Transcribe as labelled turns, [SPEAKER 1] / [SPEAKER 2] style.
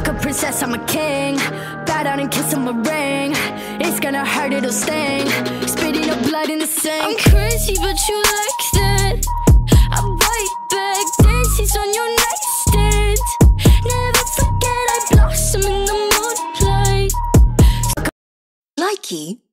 [SPEAKER 1] Fuck a princess, I'm a king. Bow down and kiss on my ring. It's gonna hurt, it'll sting. Spitting up blood in the sink. I'm crazy, but you like that. I bite back, daisies on your nightstand. Never forget I blossom in the moonlight.
[SPEAKER 2] Likey